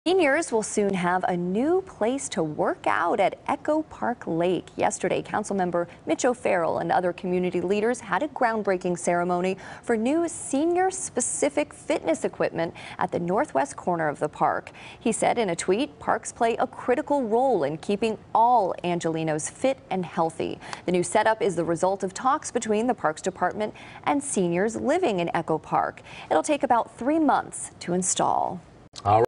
Seniors will soon have a new place to work out at Echo Park Lake. Yesterday, Councilmember Mitch O'Farrell and other community leaders had a groundbreaking ceremony for new senior-specific fitness equipment at the northwest corner of the park. He said in a tweet, parks play a critical role in keeping all Angelenos fit and healthy. The new setup is the result of talks between the Parks Department and seniors living in Echo Park. It'll take about 3 months to install. All right.